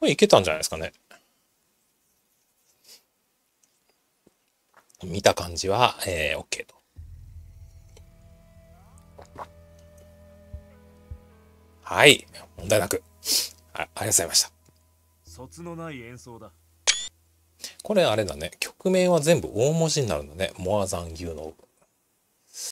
いけたんじゃないですかね。見た感じは、OK と。はい。問題なく。ありがとうございました。 卒のない演奏だ。 これあれだね。曲名は全部大文字になるんだね。More than you know。